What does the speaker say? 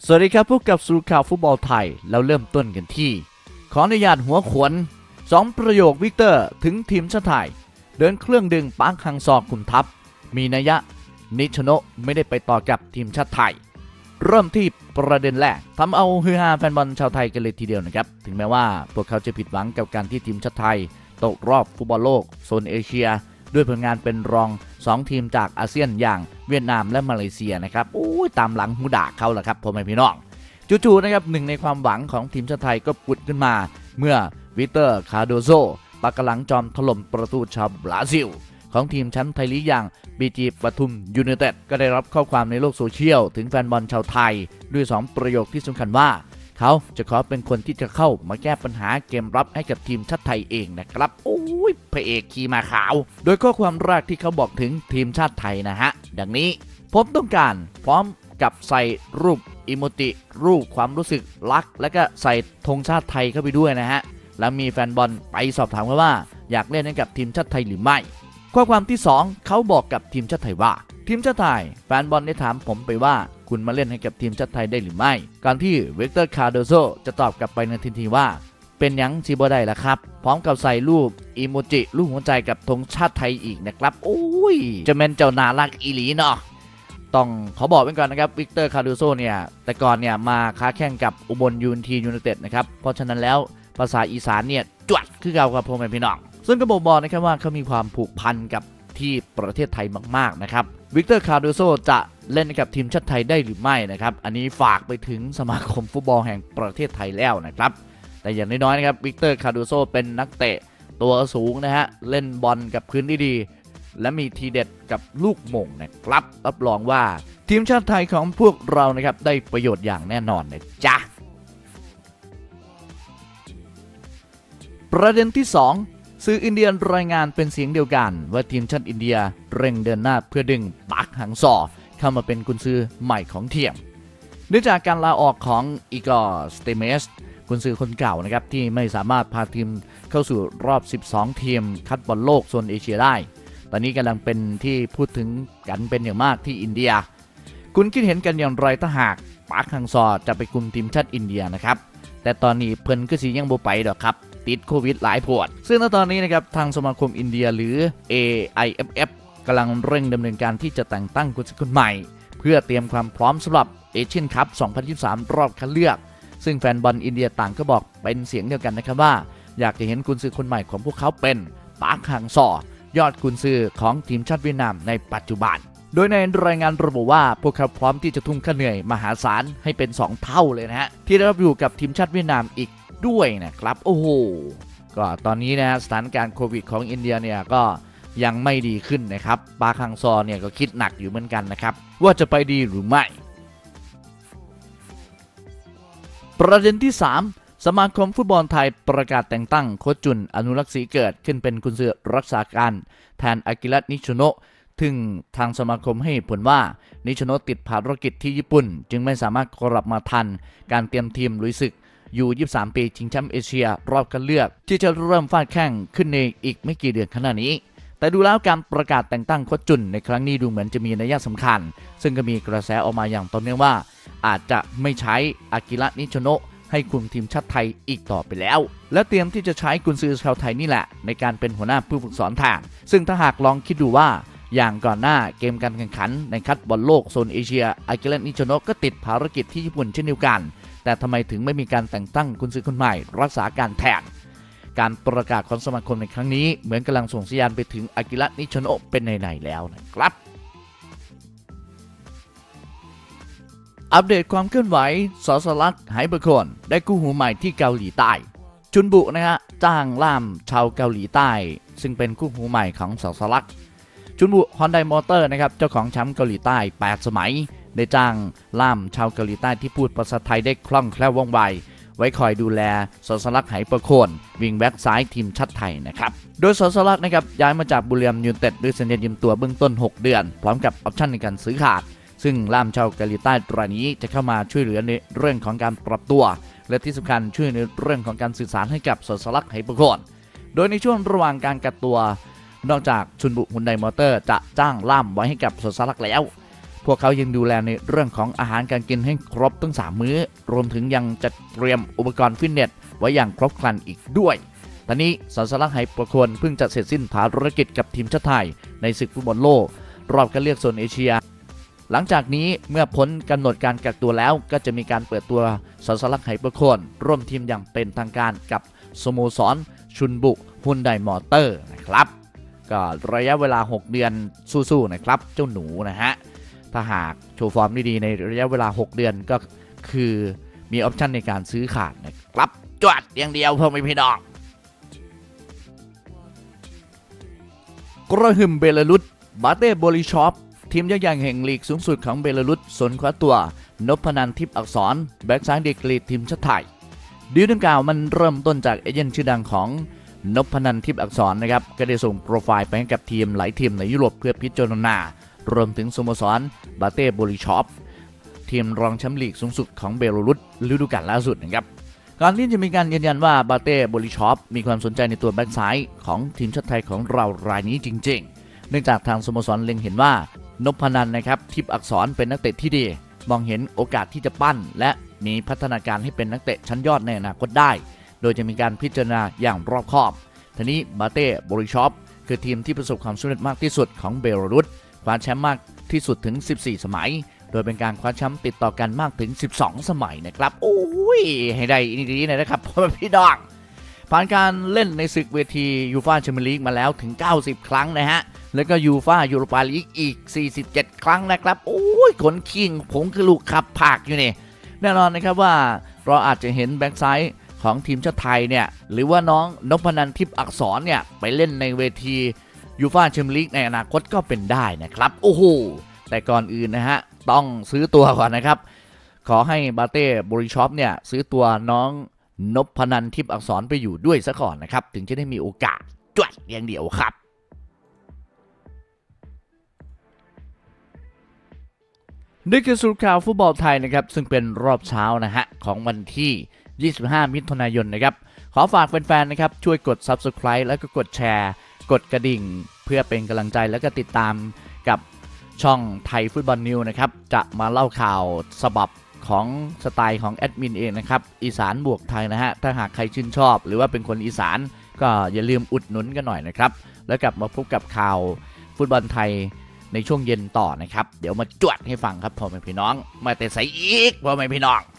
สวัสดีครับพบกับสรุปข่าวฟุตบอลไทยแล้วเริ่มต้นกันที่ขออนุญาตหัวขวน2ประโยควิกเตอร์ถึงทีมชาติไทยเดินเครื่องดึงปาร์คฮังซอคุมทัพมีนัยนิชโนะไม่ได้ไปต่อกับทีมชาติไทยเริ่มที่ประเด็นแรกทำเอาฮือฮาแฟนบอลชาวไทยกันเลยทีเดียวนะครับถึงแม้ว่าพวกเขาจะผิดหวังกับการที่ทีมชาติไทยตกรอบฟุตบอลโลกโซนเอเชียด้วยผลงานเป็นรอง2ทีมจากอาเซียนอย่างเวียดนามและมาเลเซียนะครับตามหลังหูด่าเขาแหละครับพ่อแม่พี่น้องจู่ๆนะครับหนึ่งในความหวังของทีมชาติไทยก็ปุดขึ้นมาเมื่อวิกเตอร์คาโดโซปักหลังจอมถล่มประตูชาวบราซิลของทีมแชมป์ไทยลีกอย่างบีจีปทุมยูไนเต็ดก็ได้รับข้อความในโลกโซเชียลถึงแฟนบอลชาวไทยด้วย2ประโยคที่สำคัญว่าเขาจะขอเป็นคนที่จะเข้ามาแก้ปัญหาเกมรับให้กับทีมชาติไทยเองนะครับพระเอกขี่ม้าขาวโดยข้อความแรกที่เขาบอกถึงทีมชาติไทยนะฮะดังนี้ผมต้องการพร้อมกับใส่รูปอิโมจิรูปความรู้สึกรักและก็ใส่ธงชาติไทยเข้าไปด้วยนะฮะแล้วมีแฟนบอลไปสอบถามว่าอยากเล่นให้กับทีมชาติไทยหรือไม่ข้อความที่2เขาบอกกับทีมชาติไทยว่าทีมชาติไทยแฟนบอลได้ถามผมไปว่าคุณมาเล่นให้กับทีมชาติไทยได้หรือไม่การที่วิกเตอร์คาร์โดโซจะตอบกลับไปในทันทีว่าเป็นยังชีบได้ละครับพร้อมกับใส่รูปอิโมจิรูปหัวใจกับธงชาติไทยอีกนะครับจะเป็นเจ้านารักอีหลีเนาะต้องขอบอกไว้ก่อนนะครับวิกเตอร์คาร์โดโซเนี่ยแต่ก่อนเนี่ยมาค้าแข่งกับอุบลยูไนเต็ดนะครับเพราะฉะนั้นแล้วภาษาอีสานเนี่ยจวดคือเก่าครับพ่อแม่พี่น้องซึ่งก็บอกนะครับว่าเขามีความผูกพันกับที่ประเทศไทยมากๆนะครับวิกเตอร์คาร์โดโซจะเล่นกับทีมชาติไทยได้หรือไม่นะครับอันนี้ฝากไปถึงสมาคมฟุตบอลแห่งประเทศไทยแล้วนะครับแต่อย่างน้อยๆนะครับวิกเตอร์คาร์โดโซเป็นนักเตะตัวสูงนะฮะเล่นบอลกับพื้นดีๆและมีทีเด็ดกับลูกหม่งนะครับรับรองว่าทีมชาติไทยของพวกเรานะครับได้ประโยชน์อย่างแน่นอนนะจ๊ะประเด็นที่2สื่ออินเดียรายงานเป็นเสียงเดียวกันว่าทีมชาติอินเดียเร่งเดินหน้าเพื่อดึงปาร์คฮังซอเข้ามาเป็นกุนซือใหม่ของทีมเนื่องจากการลาออกของอีกอร์สเตเมสกุนซือคนเก่านะครับที่ไม่สามารถพาทีมเข้าสู่รอบ12ทีมคัดบอลโลกโซนเอเชียได้ตอนนี้กำลังเป็นที่พูดถึงกันเป็นอย่างมากที่อินเดียคุณคิดเห็นกันอย่างไรถ้าหากปาร์คฮังซอจะไปคุมทีมชาติอินเดียนะครับแต่ตอนนี้เพิ่นก็สิยังบ่ไปดอกครับติดโควิดหลายพวดซึ่งณตอนนี้นะครับทางสมาคมอินเดียหรือ AIFF กำลังเร่งดำเนินการที่จะแต่งตั้งกุนซือคนใหม่เพื่อเตรียมความพร้อมสำหรับเอเชียนคัพ 2023 รอบคัดเลือกซึ่งแฟนบอลอินเดียต่างก็บอกเป็นเสียงเดียวกันนะครับว่าอยากจะเห็นกุนซือคนใหม่ของพวกเขาเป็นปาร์คฮังซอยอดกุนซือของทีมชาติเวียดนามในปัจจุบันโดยในรายงานระบุว่าพวกเขาพร้อมที่จะทุ่มค่าเหนื่อยมหาศาลให้เป็น2เท่าเลยนะฮะที่ได้รับอยู่กับทีมชาติเวียดนามอีกด้วยนะครับก็ตอนนี้นะฮะสถานการณ์โควิดของอินเดียเนี่ยก็ยังไม่ดีขึ้นนะครับปาร์คฮังซอเนี่ยก็คิดหนักอยู่เหมือนกันนะครับว่าจะไปดีหรือไม่ประเด็นที่3สมาคมฟุตบอลไทยประกาศแต่งตั้งโค้ชจุนอนุรักษ์ศรีเกิดขึ้นเป็นกุนซือรักษาการแทนอากิระนิชโนะถึงทางสมาคมให้ผลว่านิชโนะติดภารกิจที่ญี่ปุ่นจึงไม่สามารถกลับมาทันการเตรียมทีมลุยศึกอยู่23ปีชิงแชมป์เอเชียรอบคัดเลือกที่จะเริ่มฟาดแข่งขึ้นในอีกไม่กี่เดือนข้างหน้านี้แต่ดูแล้วการประกาศแต่งตั้งโค้ชจุนในครั้งนี้ดูเหมือนจะมีนัยสำคัญซึ่งก็มีกระแสออกมาอย่างต่อเนื่องว่าอาจจะไม่ใช้อากิระนิชโนะให้คุมทีมชาติไทยอีกต่อไปแล้วและเตรียมที่จะใช้กุนซือชาวไทยนี่แหละในการเป็นหัวหน้าผู้ฝึกสอนแทนซึ่งถ้าหากลองคิดดูว่าอย่างก่อนหน้าเกมการแข่งขันในคัดบอลโลกโซนเอเชียอากิระนิชโนะก็ติดภารกิจที่ญี่ปุ่นเช่นเดียวกันแต่ทำไมถึงไม่มีการแต่งตั้งกุนซือคนใหม่รักษาการแทนการประกาศของสมาคมในครั้งนี้เหมือนกำลังส่งสัญญาณไปถึงอากิระนิชโนะเป็นในๆแล้วนะครับอัปเดตความเคลื่อนไหวสสลักษ์ไหประโคนได้คู่หูใหม่ที่เกาหลีใต้จุนบุนะฮะจ้างล่ามชาวเกาหลีใต้ซึ่งเป็นคู่หูใหม่ของสสลักษ์จุนบุฮอนไดมอเตอร์นะครับเจ้าของแชมป์เกาหลีใต้8สมัยได้จ้างล่ามชาวเกาหลีใต้ที่พูดภาษาไทยได้คล่องแคล่วว่องไวไว้คอยดูแลสสลักษ์ไหประโคนวิงแบ็กซ้ายทีมชาติไทยนะครับโดยสสลักษ์นะครับย้ายมาจากบุรีรัมย์ยูไนเต็ดด้วยสัญญายืมตัวเบื้องต้น6เดือนพร้อมกับออปชั่นในการซื้อขาดซึ่งล่ามชาวเกาหลีใต้รายนี้จะเข้ามาช่วยเหลือในเรื่องของการปรับตัวและที่สำคัญช่วยในเรื่องของการสื่อสารให้กับสสลักษ์ไหประโคนโดยในช่วงระหว่างการกักตัวนอกจากชุนบุฮุนไดมอเตอร์จะจ้างล่ามไว้ให้กับสสลักษ์แล้วพวกเขายังดูแลในเรื่องของอาหารการกินให้ครบทั้ง3มื้อรวมถึงยังจัดเตรียมอุปกรณ์ฟิตเนสไว้อย่างครบครันอีกด้วยตอนนี้สรลักษณ์ไหประโคนเพิ่งจะเสร็จสิ้นภารกิจกับทีมชาติไทยในศึกฟุตบอลโลกรอบคัดเลือกโซนเอเชียหลังจากนี้เมื่อพ้นกำหนดการกักตัวแล้วก็จะมีการเปิดตัวสรลักษณ์ไหประโคนร่วมทีมอย่างเป็นทางการกับสโมสรชุนบุฮุนไดมอเตอร์นะครับก็ระยะเวลา6เดือนสู้ๆนะครับเจ้าหนูนะฮะถ้าหากโชว์ฟอร์มดีๆในระยะเวลา6เดือนก็คือมีออปชั่นในการซื้อขาดนะครับจวดอย่างเดียวเพิ่มไม่พี่น้องกระหึ่มเบลารุสบาเต้บริชอปทีมยักษ์ใหญ่แห่งลีกสูงสุดของเบลารุสสนคว้าตัวนพนันทิพย์อักษรแบ็กซ้ายดีกรีทีมชาติไทยดีลดังกล่าวมันเริ่มต้นจากเอเจนต์ชื่อดังของนพนันทิพย์อักษรนะครับก็ได้ส่งโปรไฟล์ไปให้กับทีมหลายทีมในยุโรปเพื่อพิจารณารวมถึงสโมสรบาเต้บริชอปทีมรองแชมป์ลีกสูงสุดของเบลารุสฤดูกาลล่าสุดนะครับก่อนที่จะมีการยืนยันว่าบาเต้บริชอปมีความสนใจในตัวแบ็กซ้ายของทีมชาติไทยของเรารายนี้จริงๆเนื่องจากทางสโมสรเล็งเห็นว่านพนันนะครับทิพย์อักษรเป็นนักเตะที่ดีมองเห็นโอกาสที่จะปั้นและมีพัฒนาการให้เป็นนักเตะชั้นยอดในอนาคตได้โดยจะมีการพิจารณาอย่างรอบคอบทีนี้บาเต้บริชอปคือทีมที่ประสบความสำเร็จมากที่สุดของเบลารุสคว้าแชมป์มากที่สุดถึง14สมัยโดยเป็นการคว้าแชมป์ติดต่อกันมากถึง12สมัยนะครับโอ้ยให้ได้ดีๆนะครับพ่อพี่น้องผ่านการเล่นในศึกเวทียูฟ่าแชมเปี้ยนลีกมาแล้วถึง90ครั้งนะฮะแล้วก็ยูฟ่ายูโรปาลีกอีก47ครั้งนะครับโอ้ยขนคิงผงคือลูกขับผักอยู่นี่แน่นอนนะครับว่าเราอาจจะเห็นแบ็กซ้ายของทีมชาติไทยเนี่ยหรือว่าน้องนพนันทิพย์อักษรเนี่ยไปเล่นในเวทียูฟ่าแชมเปี้ยนลีกในอนาคตก็เป็นได้นะครับโอ้โหแต่ก่อนอื่นนะฮะต้องซื้อตัวก่อนนะครับขอให้บาเต้บริชอปเนี่ยซื้อตัวน้องนพนันทิพย์อักษรไปอยู่ด้วยซะก่อนนะครับถึงจะได้มีโอกาสจวดอย่างเดียวครับนี่คือสรุปข่าวฟุตบอลไทยนะครับซึ่งเป็นรอบเช้านะฮะของวันที่25มิถุนายนนะครับขอฝากแฟนๆนะครับช่วยกด Subscribe แล้วก็กดแชร์กดกระดิ่งเพื่อเป็นกำลังใจแล้วก็ติดตามกับช่องไทยฟุตบอลนิวนะครับจะมาเล่าข่าวฉบับของสไตล์ของแอดมินเองนะครับอีสานบวกไทยนะฮะถ้าหากใครชื่นชอบหรือว่าเป็นคนอีสานก็อย่าลืมอุดหนุนกันหน่อยนะครับแล้วกลับมาพบกับข่าวฟุตบอลไทยในช่วงเย็นต่อนะครับเดี๋ยวมาจวดให้ฟังครับพ่อแม่พี่น้องมาแต่ใส่อีกพ่อแม่พี่น้อง